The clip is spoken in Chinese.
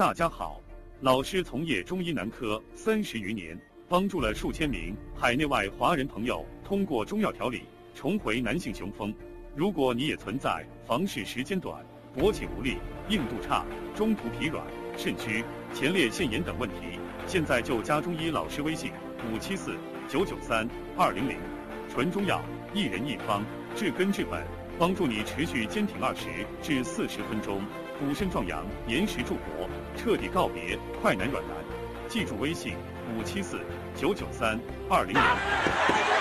大家好，老师从业中医男科30余年，帮助了数千名海内外华人朋友通过中药调理重回男性雄风。如果你也存在房事时间短、勃起无力、硬度差、中途疲软、肾虚、前列腺炎等问题，现在就加中医老师微信574-993-200，纯中药，一人一方，治根治本，帮助你持续坚挺20至40分钟，补肾壮阳，延时助勃，彻底告别快男软男。记住微信574-993-200。